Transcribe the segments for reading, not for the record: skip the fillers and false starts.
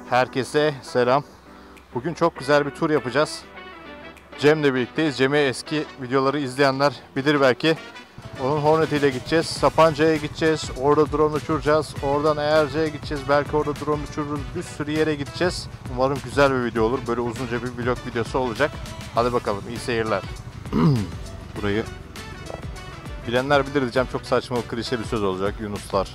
Herkese selam. Bugün çok güzel bir tur yapacağız. Cem'le birlikteyiz. Cem'i eski videoları izleyenler bilir belki. Onun Hornet ile gideceğiz. Sapanca'ya gideceğiz. Orada drone uçuracağız. Oradan Eğerce'ye gideceğiz. Belki orada drone uçururuz. Bir sürü yere gideceğiz. Umarım güzel bir video olur. Böyle uzunca bir vlog videosu olacak. Hadi bakalım. İyi seyirler. Burayı bilenler bilir diyeceğim. Çok saçma, klişe bir söz olacak. Yunuslar.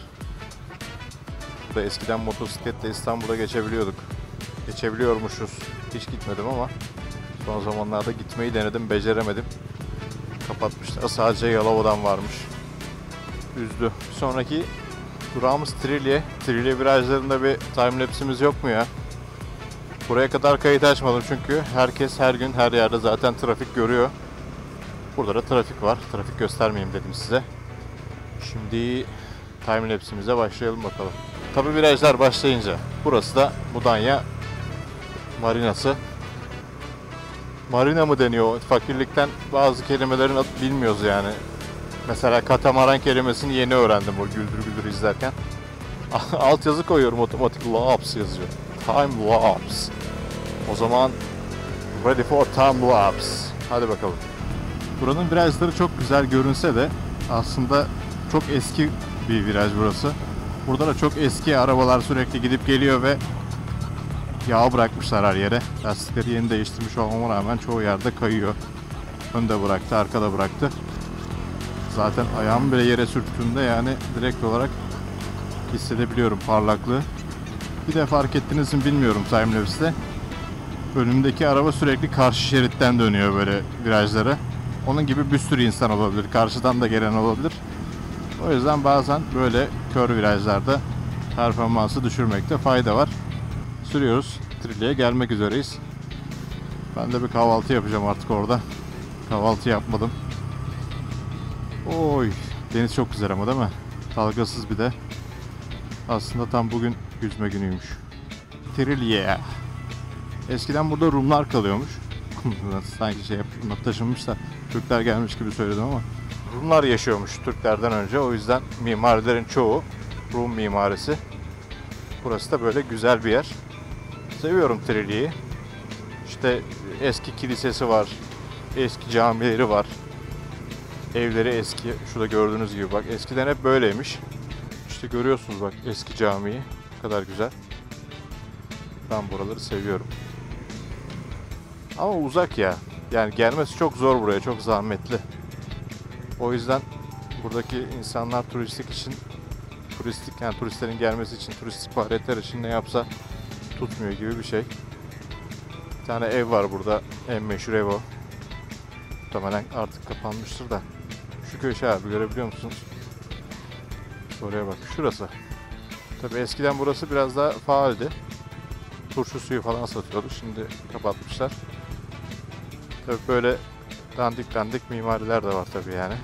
Burada eskiden motosikletle İstanbul'a geçebiliyorduk. Geçebiliyormuşuz. Hiç gitmedim ama son zamanlarda gitmeyi denedim, beceremedim. Kapatmışlar. Sadece Yalova'dan varmış. Üzdü. Bir sonraki durağımız Trilye. Trilye virajlarında bir timelapse'imiz yok mu ya? Buraya kadar kayıt açmadım çünkü herkes her gün her yerde zaten trafik görüyor. Burada da trafik var. Trafik göstermeyeyim dedim size. Şimdi timelapse'imize başlayalım bakalım. Tabi virajlar başlayınca. Burası da Mudanya Marinası. Marina mı deniyor? Fakirlikten bazı kelimelerin adını bilmiyoruz yani. Mesela katamaran kelimesini yeni öğrendim o güldür güldür izlerken. Altyazı koyuyorum, otomatik lapse yazıyor. Time lapse. O zaman ready for time lapse. Hadi bakalım. Buranın virajları çok güzel görünse de aslında çok eski bir viraj burası. Burada da çok eski arabalar sürekli gidip geliyor ve yağ bırakmışlar her yere. Lastikleri yeni değiştirmiş olmama rağmen çoğu yerde kayıyor. Önde bıraktı, arkada bıraktı. Zaten ayağım bile yere sürttüğünde yani direkt olarak hissedebiliyorum parlaklığı. Bir de fark ettiniz mi bilmiyorum timelapse'de. Önümdeki araba sürekli karşı şeritten dönüyor böyle virajlara. Onun gibi bir sürü insan olabilir. Karşıdan da gelen olabilir. O yüzden bazen böyle kör virajlarda performansı düşürmekte fayda var. Sürüyoruz. Trilye'ye gelmek üzereyiz. Ben de bir kahvaltı yapacağım artık orada. Kahvaltı yapmadım. Oy, deniz çok güzel ama değil mi? Dalgasız bir de. Aslında tam bugün yüzme günüymüş. Trilye. Eskiden burada Rumlar kalıyormuş. Sanki şey yapıp taşınmış da Türkler gelmiş gibi söyledim ama Rumlar yaşıyormuş Türklerden önce. O yüzden mimarilerin çoğu Rum mimarisi. Burası da böyle güzel bir yer. Seviyorum Trilye'yi. İşte eski kilisesi var. Eski camileri var. Evleri eski. Şurada gördüğünüz gibi bak. Eskiden hep böyleymiş. İşte görüyorsunuz bak eski camiyi. Ne kadar güzel. Ben buraları seviyorum. Ama uzak ya. Yani gelmesi çok zor buraya. Çok zahmetli. O yüzden buradaki insanlar yani turistlerin gelmesi için, turistik faaliyetler için ne yapsa tutmuyor gibi bir şey. Bir tane ev var burada. En meşhur ev o. Muhtemelen artık kapanmıştır da. Şu köşe abi, görebiliyor musunuz? Oraya bak. Şurası. Tabii eskiden burası biraz daha faaldi. Turşu suyu falan satıyordu. Şimdi kapatmışlar. Tabii böyle dandik dandik mimariler de var tabii yani.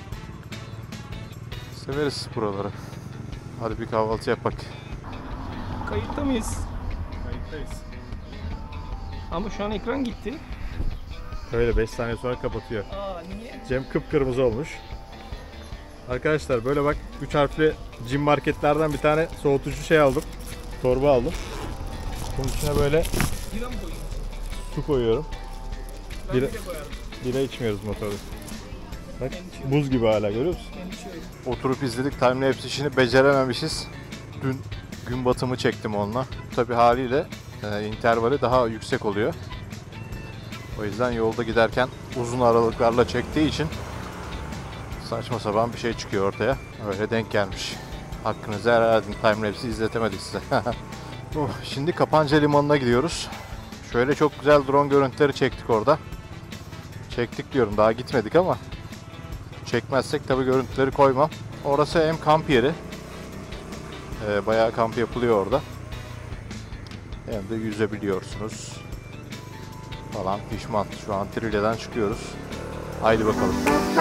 Severiz buraları. Hadi bir kahvaltı yapak. Kayıtta mıyız? Kayıttayız. Ama şu an ekran gitti. Öyle 5 saniye sonra kapatıyor. Aa niye? Cem kıpkırmızı olmuş. Arkadaşlar böyle bak 3 harfli Cim marketlerden bir tane soğutucu şey aldım. Torba aldım. Bunun içine böyle Bira mı koyayım? su koyuyorum. Ben Bira, bira koyarım. bira içmiyoruz motorda. Bak Ben içiyorum. buz gibi hala, görüyor musun? Ben içiyorum. Oturup izledik, timelapse işini becerememişiz. Dün gün batımı çektim onunla. Tabii haliyle intervali daha yüksek oluyor. O yüzden yolda giderken uzun aralıklarla çektiği için saçma sapan bir şey çıkıyor ortaya. Öyle denk gelmiş. Hakkınızı helal edin, timelapse'i izletemedik size. Şimdi Kapanca Limanı'na gidiyoruz. Şöyle çok güzel drone görüntüleri çektik orada. Çektik diyorum, daha gitmedik ama çekmezsek tabii görüntüleri koymam. Orası hem kamp yeri. Bayağı kamp yapılıyor orada. Hem de yüzebiliyorsunuz. Falan pişman. Şu an Trilye'den çıkıyoruz. Haydi bakalım.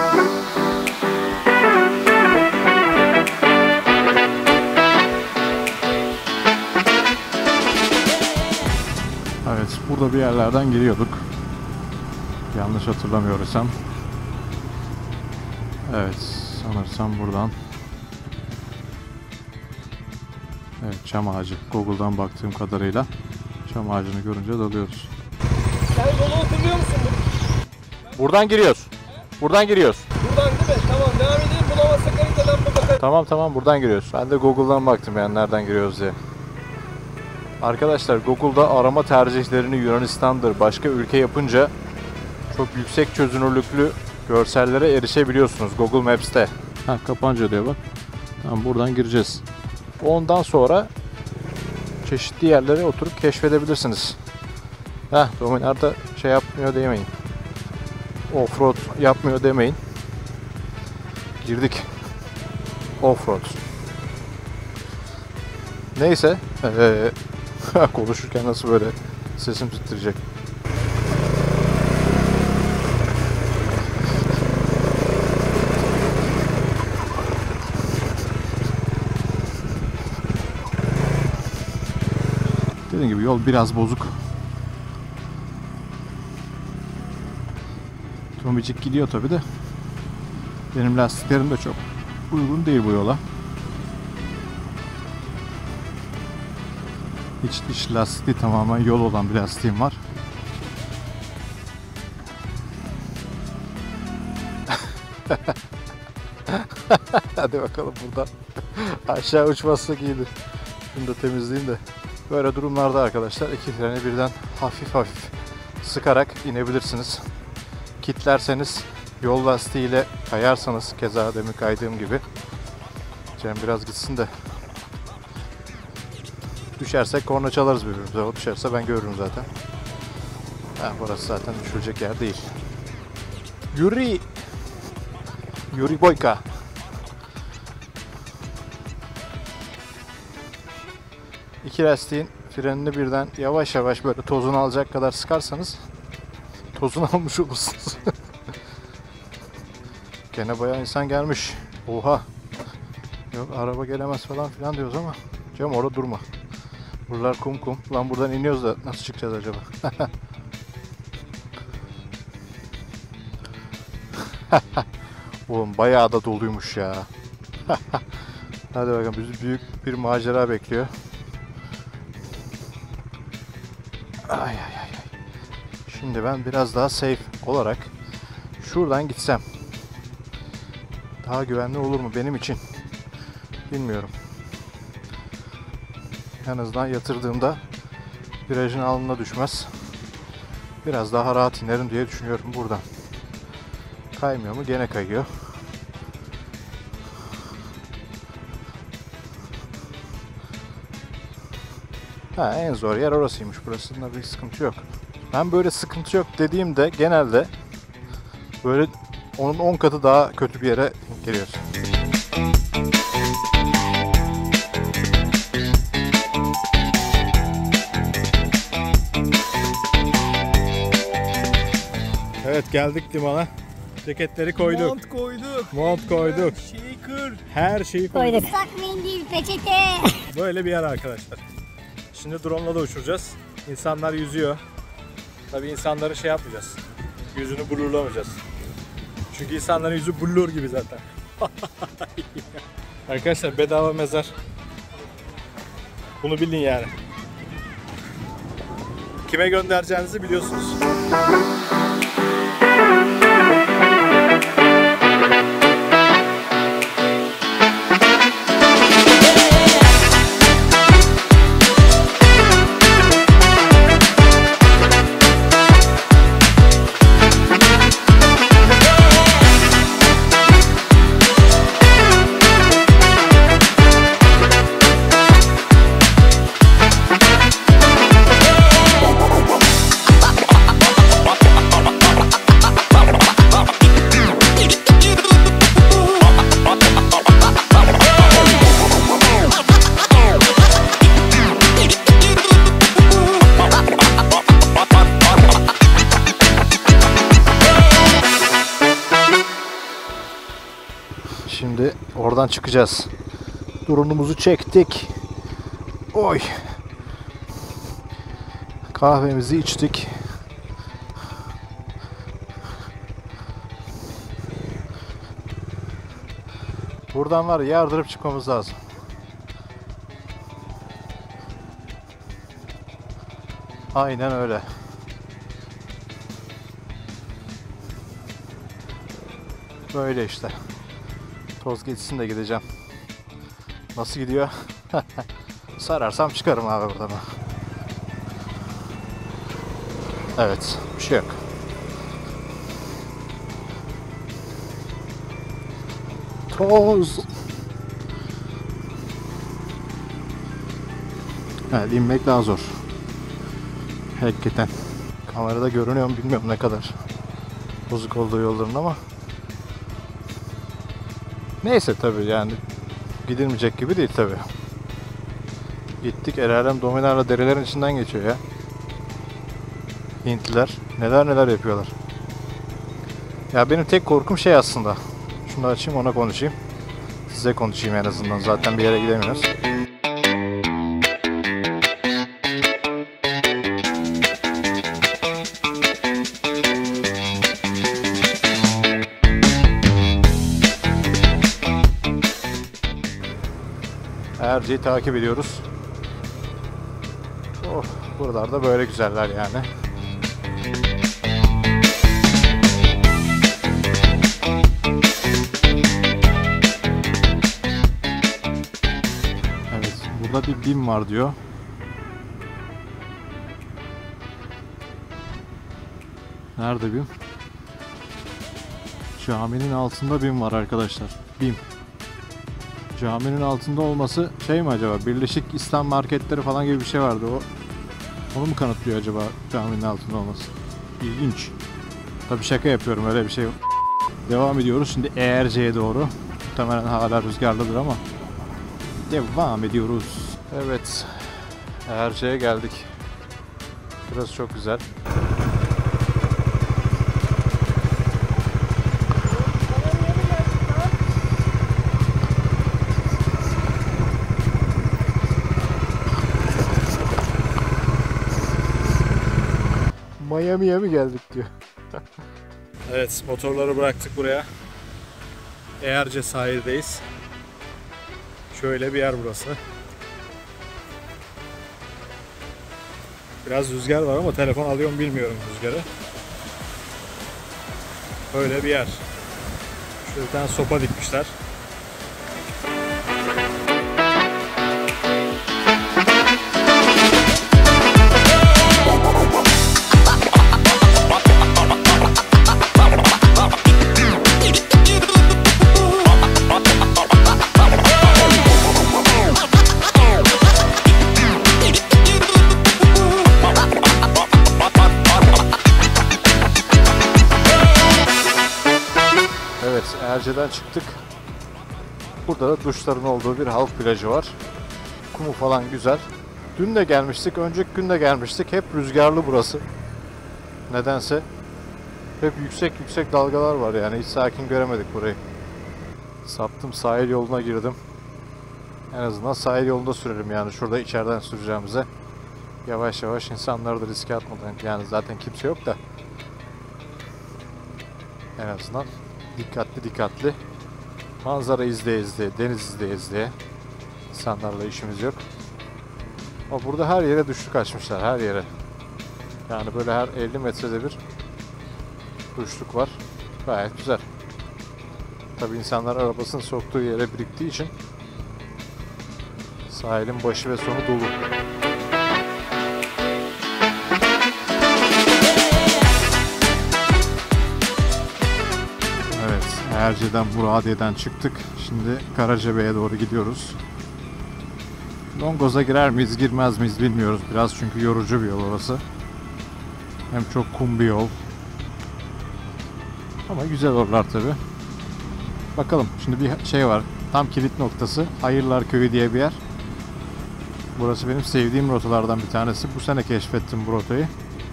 Evet, burada bir yerlerden giriyorduk. Yanlış hatırlamıyorsam. Evet, sanırsam buradan. Evet, çam ağacı. Google'dan baktığım kadarıyla çam ağacını görünce dalıyoruz. Sen yolu hatırlıyor musun? Buradan giriyoruz. Buradan giriyoruz. Buradan değil mi? Tamam devam edelim. Bulamazsak haritadan mı bakarız? Tamam buradan giriyoruz. Ben de Google'dan baktım yani nereden giriyoruz diye. Arkadaşlar Google'da arama tercihlerini Yunanistan'dır başka ülke yapınca çok yüksek çözünürlüklü görsellere erişebiliyorsunuz Google Maps'te. Ha, Kapanca diyor bak. Tamam, buradan gireceğiz. Ondan sonra çeşitli yerlere oturup keşfedebilirsiniz. Dominar da şey yapmıyor demeyin. Offroad yapmıyor demeyin. Girdik. Offroad. Neyse. Konuşurken nasıl böyle sesim titrecek. Dediğim gibi yol biraz bozuk. Tomicik gidiyor tabi de. Benim lastiklerim de çok uygun değil bu yola. İç dış lastiği tamamen yol olan bir lastiğim var. Hadi bakalım buradan aşağı uçmazsak iyidir. Şunu da temizleyeyim de. Böyle durumlarda arkadaşlar iki freni birden hafif hafif sıkarak inebilirsiniz. Kitlerseniz yol lastiğiyle kayarsanız keza demin kaydığım gibi. Cem biraz gitsin de. Düşersek korna çalarız birbirimize. O düşerse ben görürüm zaten. Burası zaten düşülecek yer değil. Yuri! Yuri Boyka! İki lastiğin frenini birden yavaş yavaş böyle tozunu alacak kadar sıkarsanız tozunu almış olursunuz. Gene bayağı insan gelmiş. Oha! Yok araba gelemez falan filan diyoruz ama Cem orada durma. Buralar kum kum. Lan buradan iniyoruz da nasıl çıkacağız acaba? Oğlum bayağı da doluymuş ya. Hadi bakalım bizi büyük bir macera bekliyor. Ay. Şimdi ben biraz daha safe olarak şuradan gitsem daha güvenli olur mu benim için? Bilmiyorum. En azından yatırdığımda virajın alnına düşmez. Biraz daha rahat inerim diye düşünüyorum buradan. Kaymıyor mu? Gene kayıyor. En zor yer orasıymış. Burasında bir sıkıntı yok. Ben böyle sıkıntı yok dediğimde genelde böyle onun 10 katı daha kötü bir yere geliyoruz. Evet geldik limana. Ceketleri koyduk. Mont koyduk. Shaker. Her şeyi koyduk. Islak mendil, peçete. Böyle bir yer arkadaşlar. Şimdi drone'la da uçuracağız. İnsanlar yüzüyor. Tabii insanları şey yapmayacağız. Yüzünü blurlamayacağız. Çünkü insanların yüzü blur gibi zaten. Arkadaşlar bedava mezar. Bunu bilin yani. Kime göndereceğinizi biliyorsunuz. Şimdi oradan çıkacağız. Drone'umuzu çektik. Oy. Kahvemizi içtik. Buradan var ya yardırıp çıkmamız lazım. Aynen öyle. Böyle işte. Toz geçsin de gideceğim. Nasıl gidiyor? Sararsam çıkarım abi buradan. Evet, bir şey yok. Toz. Evet, inmek daha zor. Hakikaten. Kamerada görünüyor mu bilmiyorum ne kadar bozuk olduğu yolların ama. Neyse tabii yani gidilmeyecek gibi değil tabii. Gittik, el alem dominarla derelerin içinden geçiyor ya. Hintliler neler neler yapıyorlar. Ya benim tek korkum şey aslında. Şunu açayım, ona konuşayım. Size konuşayım en azından. Zaten bir yere gidemiyoruz. Erce'yi takip ediyoruz. Oh, buralarda böyle güzeller yani. Evet, burada bir BİM var diyor. Nerede BİM? Caminin altında BİM var arkadaşlar. BİM. Caminin altında olması şey mi acaba? Birleşik İslam marketleri falan gibi bir şey vardı. Onu mu kanıtlıyor acaba caminin altında olması? İlginç. Tabii şaka yapıyorum, öyle bir şey yok. Devam ediyoruz şimdi Eğerce'ye doğru. Muhtemelen hala rüzgarlıdır ama devam ediyoruz. Evet, Eğerce'ye geldik. Burası çok güzel. Miami'ye mi geldik diyor. Evet, motorları bıraktık buraya. Eğerce sahildeyiz. Şöyle bir yer burası. Biraz rüzgar var ama telefon alıyor mu bilmiyorum rüzgarı. Böyle bir yer. Şöyle bir tane sopa dikmişler. Erce'den çıktık. Burada da duşların olduğu bir halk plajı var. Kumu falan güzel. Dün de gelmiştik, önceki gün de gelmiştik. Hep rüzgarlı burası. Nedense. Hep yüksek yüksek dalgalar var yani. Hiç sakin göremedik burayı. Saptım, sahil yoluna girdim. En azından sahil yolunda sürelim yani. Şurada içeriden süreceğimize. Yavaş yavaş insanları da riske atmadan. Yani zaten kimse yok da. En azından dikkatli dikkatli. Manzara izleye izleye, deniz izleye izleye. İnsanlarla işimiz yok. Ama burada her yere duşluk açmışlar, her yere. Yani böyle her 50 metrede bir duşluk var. Gayet güzel. Tabii insanlar arabasını soktuğu yere biriktiği için sahilin başı ve sonu dolu. Erce'den, Burhadiye'den çıktık. Şimdi Karacabey'e doğru gidiyoruz. Longoz'a girer miyiz, girmez miyiz bilmiyoruz. Biraz çünkü yorucu bir yol orası. Hem çok kum bir yol. Ama güzel oralar tabi. Bakalım, şimdi bir şey var. Tam kilit noktası. Hayırlar Köyü diye bir yer. Burası benim sevdiğim rotalardan bir tanesi. Bu sene keşfettim bu rotayı.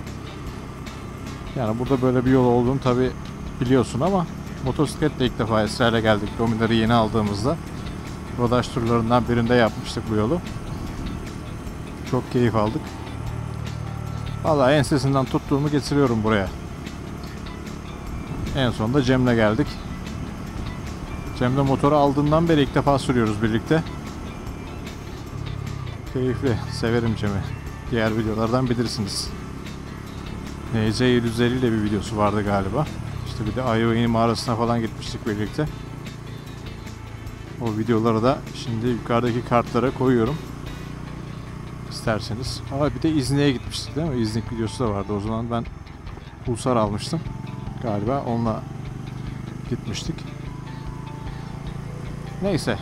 Yani burada böyle bir yol olduğunu tabi biliyorsun ama motosikletle ilk defa Esra'yla geldik. Dominar'ı yeni aldığımızda. Rodaş turlarından birinde yapmıştık bu yolu. Çok keyif aldık. Vallahi ensesinden tuttuğumu getiriyorum buraya. En sonunda Cem'le geldik. Cem'le motoru aldığından beri ilk defa sürüyoruz birlikte. Keyifli. Severim Cem'i. Diğer videolardan bilirsiniz. NC750 ile bir videosu vardı galiba. İşte bir de Ayvayı mağarasına falan gitmiştik birlikte. O videoları da şimdi yukarıdaki kartlara koyuyorum. İsterseniz. Ama bir de İznik'e gitmiştik değil mi? İznik videosu da vardı. O zaman ben Pulsar almıştım. Galiba onunla gitmiştik. Neyse.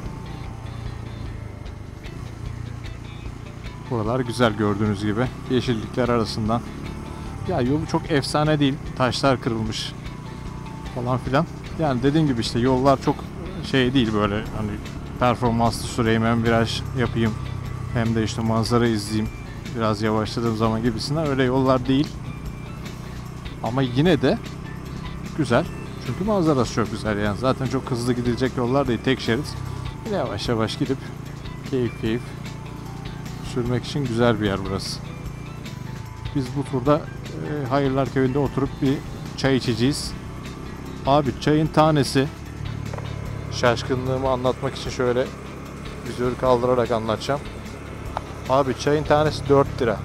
Buralar güzel gördüğünüz gibi. Yeşillikler arasından. Ya yolu çok efsane değil. Taşlar kırılmış falan filan. Yani dediğim gibi işte yollar çok şey değil, böyle hani performanslı süreyim, hem viraj yapayım hem de işte manzara izleyeyim biraz yavaşladığım zaman gibisinden öyle yollar değil. Ama yine de güzel. Çünkü manzarası çok güzel yani. Zaten çok hızlı gidilecek yollar değil. Tek şerit. Yavaş yavaş gidip keyif sürmek için güzel bir yer burası. Biz bu turda Hayırlar Köyü'nde oturup bir çay içeceğiz. Abi çayın tanesi, şaşkınlığımı anlatmak için şöyle vizörü kaldırarak anlatacağım. Abi çayın tanesi 4 lira.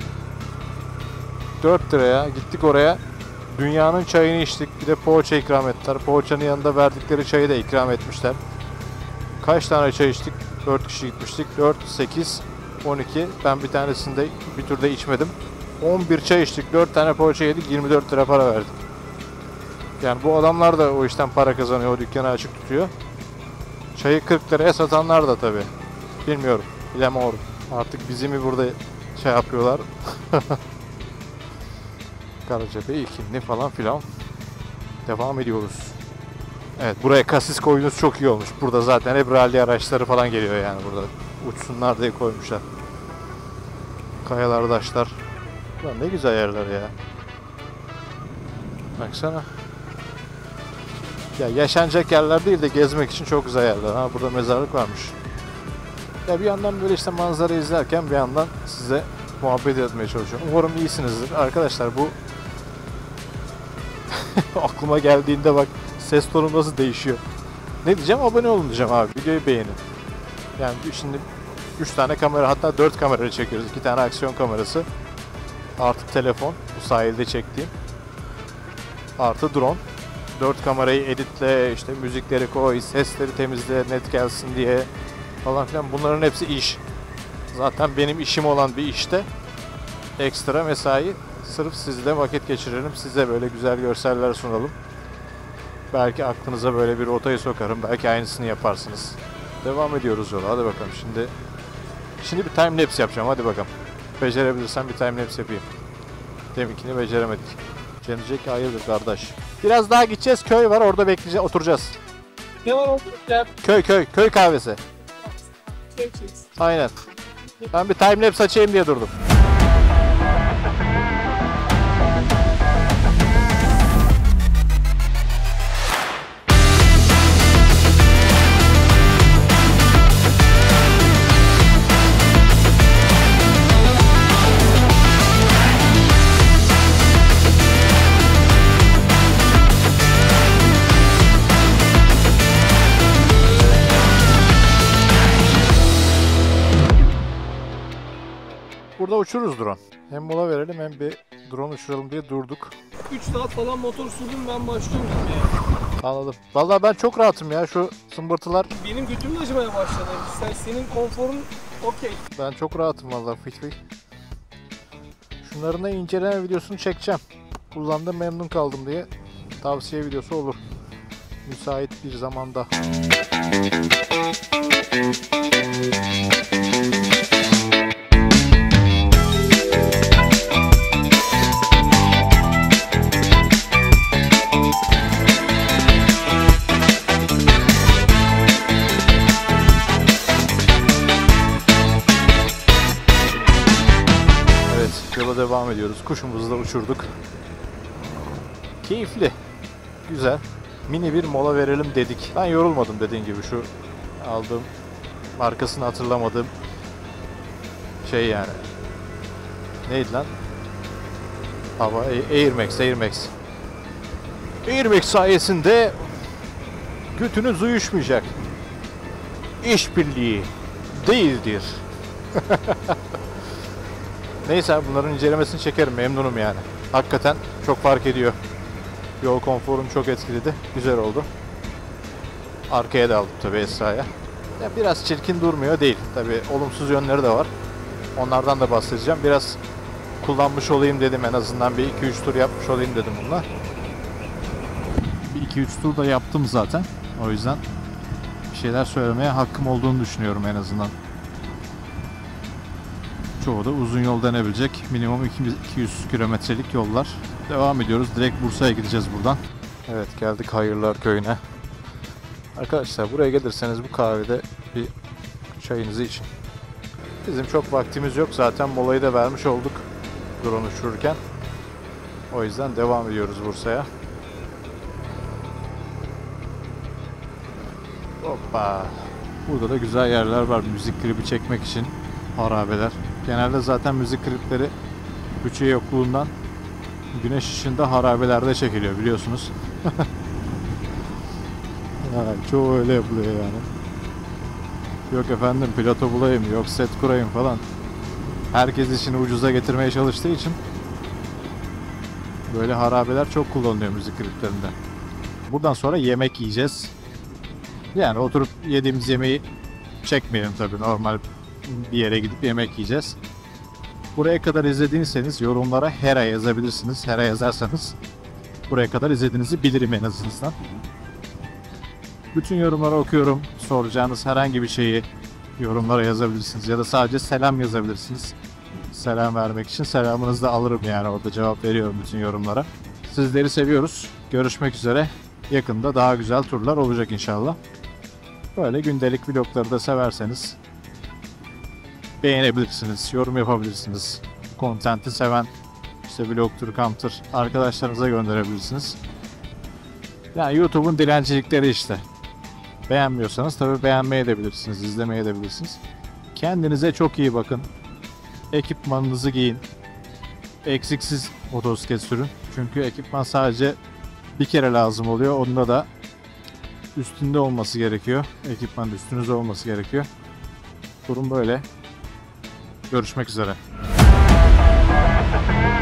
4 liraya gittik oraya. Dünyanın çayını içtik. Bir de poğaça ikram ettiler. Poğaçanın yanında verdikleri çayı da ikram etmişler. Kaç tane çay içtik? 4 kişi gitmiştik. 4, 8, 12. Ben bir tanesinde bir turda içmedim. 11 çay içtik. 4 tane poğaça yedik. 24 lira para verdik. Yani bu adamlar da o işten para kazanıyor. O dükkanı açık tutuyor. Çayı 40 liraya satanlar da tabii. Bilmiyorum. Bilemiyorum. Artık bizi mi burada şey yapıyorlar? Karacabey, İkindi falan filan. Devam ediyoruz. Evet, buraya kasis koyunuz çok iyi olmuş. Burada zaten hep rally araçları falan geliyor yani burada. Uçsunlar diye koymuşlar. Kayalar, taşlar. Lan ne güzel yerler ya. Baksana. Ya yaşanacak yerler değil de gezmek için çok güzel yerler. Ha, burada mezarlık varmış. Ya bir yandan böyle işte manzara izlerken bir yandan size muhabbet etmeye çalışıyorum. Umarım iyisinizdir. Arkadaşlar bu aklıma geldiğinde bak ses tonu nasıl değişiyor. Ne diyeceğim? Abone olun diyeceğim abi. Videoyu beğenin. Yani şimdi 3 tane kamera, hatta 4 kamerayla çekiyoruz. 2 tane aksiyon kamerası. Artı telefon. Bu sahilde çektiğim. Artı drone. 4 kamerayı editle, işte müzikleri koy, sesleri temizle, net gelsin diye falan filan. Bunların hepsi iş. Zaten benim işim olan bir işte ekstra mesai. Sırf sizle vakit geçirelim. Size böyle güzel görseller sunalım. Belki aklınıza böyle bir rotayı sokarım. Belki aynısını yaparsınız. Devam ediyoruz yola. Hadi bakalım. Şimdi bir time lapse yapacağım. Hadi bakalım. Becerebilirsem bir time lapse yapayım. Deminkini beceremedik. Can diyecek ki hayırdır kardeş. Biraz daha gideceğiz. Köy var. Orada bekleyeceğiz. Oturacağız. Ne var oldu? Gel. Köy kahvesi. Aynen. Ben bir time lapse açayım diye durdum. Burada uçururuz drone. Hem mola verelim hem bir drone uçuralım diye durduk. 3 saat falan motor sürdüm, ben başlıyorum gitmeye. Anladım. Vallahi ben çok rahatım ya, şu sımbırtılar. Benim götüm de acımaya başladı. Senin konforun okey. Ben çok rahatım vallahi, fıy fıy. Şunların da inceleme videosunu çekeceğim. Kullandım, memnun kaldım diye tavsiye videosu olur. Müsait bir zamanda. Yola devam ediyoruz. Kuşumuzu da uçurduk. Keyifli. Güzel. Mini bir mola verelim dedik. Ben yorulmadım dediğin gibi, şu aldığım, markasını hatırlamadığım şey yani. Neydi lan? Hava Air Max. Air Max sayesinde götünüz uyuşmayacak. İşbirliği değildir. Neyse bunların incelemesini çekerim, memnunum yani. Hakikaten çok fark ediyor. Yol konforum çok etkiledi. Güzel oldu. Arkaya da aldım tabii Esra'ya. Ya biraz çirkin durmuyor değil. Tabii olumsuz yönleri de var. Onlardan da bahsedeceğim. Biraz kullanmış olayım dedim, en azından bir 2-3 tur yapmış olayım dedim bununla. Bir 2-3 tur da yaptım zaten. O yüzden bir şeyler söylemeye hakkım olduğunu düşünüyorum en azından. Çoğu da uzun yol denebilecek minimum 200 kilometrelik yollar. Devam ediyoruz. Direkt Bursa'ya gideceğiz buradan. Evet, geldik Hayırlar Köyü'ne. Arkadaşlar buraya gelirseniz bu kahvede bir çayınızı için. Bizim çok vaktimiz yok zaten, molayı da vermiş olduk drone uçururken. O yüzden devam ediyoruz Bursa'ya. Hoppa. Burada da güzel yerler var müzik klibi çekmek için. Harabeler. Genelde zaten müzik klipleri bütçe yokluğundan güneş ışığında harabelerde çekiliyor biliyorsunuz. Çoğu öyle yapılıyor yani. Yok efendim piloto bulayım, yok set kurayım falan. Herkes işini ucuza getirmeye çalıştığı için böyle harabeler çok kullanılıyor müzik kliplerinde. Buradan sonra yemek yiyeceğiz. Yani oturup yediğimiz yemeği çekmeyelim tabii. Normal bir yere gidip yemek yiyeceğiz. Buraya kadar izlediyseniz yorumlara Hera yazabilirsiniz. Hera yazarsanız buraya kadar izlediğinizi bilirim en azından. Bütün yorumları okuyorum. Soracağınız herhangi bir şeyi yorumlara yazabilirsiniz. Ya da sadece selam yazabilirsiniz. Selam vermek için selamınızı da alırım yani. Orada cevap veriyorum bütün yorumlara. Sizleri seviyoruz. Görüşmek üzere. Yakında daha güzel turlar olacak inşallah. Böyle gündelik vlogları da severseniz beğenebilirsiniz, yorum yapabilirsiniz. Content'i seven işte vlogtur, kamptır arkadaşlarınıza gönderebilirsiniz. Yani YouTube'un dilencilikleri işte. Beğenmiyorsanız tabii beğenmeye edebilirsiniz, izlemeye edebilirsiniz. Kendinize çok iyi bakın. Ekipmanınızı giyin. Eksiksiz motosiklet sürün. Çünkü ekipman sadece bir kere lazım oluyor. Onda da üstünde olması gerekiyor. Ekipman üstünüzde olması gerekiyor. Durum böyle. Görüşmek üzere.